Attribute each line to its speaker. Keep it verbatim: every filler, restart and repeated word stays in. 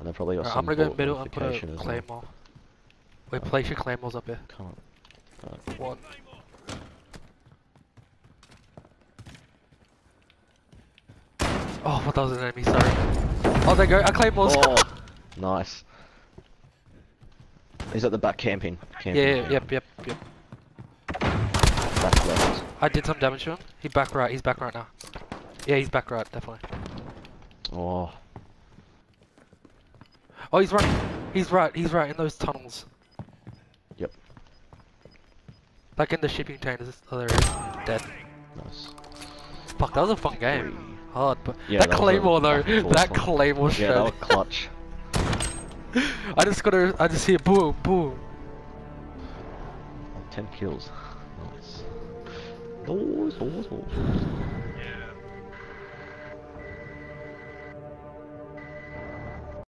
Speaker 1: they probably got
Speaker 2: Right,
Speaker 1: some
Speaker 2: I'm gonna go
Speaker 1: bullet
Speaker 2: middle and put a
Speaker 1: modification as well.
Speaker 2: claymore. Wait, place your claymores up here.
Speaker 1: Can't. Right.
Speaker 2: One. Oh, what that was an enemy, sorry. Oh, there you go, I claymores!
Speaker 1: Oh, nice. He's at the back camping. camping.
Speaker 2: Yeah, yeah, yep, yep, yep.
Speaker 1: Back left.
Speaker 2: I did some damage to him. He's back right, he's back right now. Yeah, he's back right, definitely.
Speaker 1: Oh.
Speaker 2: Oh, he's running. He's right, he's right in those tunnels.
Speaker 1: Yep.
Speaker 2: Like in the shipping containers. Oh, there he is. Dead.
Speaker 1: Nice.
Speaker 2: Fuck, that was a fun game. Hard, but
Speaker 1: Yeah,
Speaker 2: that,
Speaker 1: that was a
Speaker 2: claymore though,
Speaker 1: back and forth
Speaker 2: that
Speaker 1: one.
Speaker 2: claymore
Speaker 1: Yeah,
Speaker 2: shot.
Speaker 1: that was clutch.
Speaker 2: I just gotta, I just hear boom, boom.
Speaker 1: Ten kills. Nice. Doors, doors, doors.